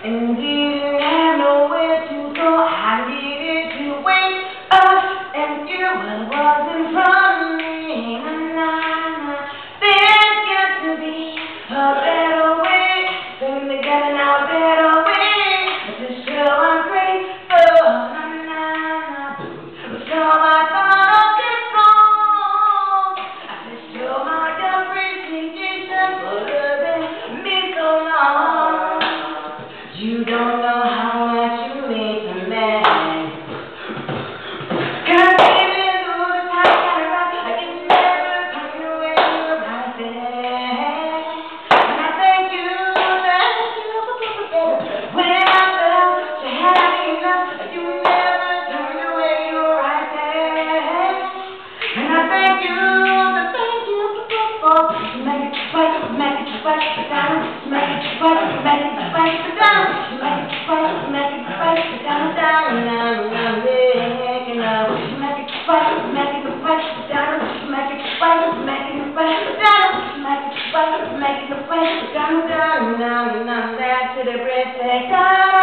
and didn't have nowhere to go. I needed to wake up and do what was in front of me. There's got to be a better way. Been together now, a better way. This girl I'm grateful. So I thought of this song. I said, show my appreciation for loving me so long. You don't know how much you mean to me. Can I give it through the time and I rock? I can never turn away your eyes. And I thank you. When I felt you had enough, you never turned away your eyes. And I thank you for make it right down, make it right down, make it right down, down, to the breath.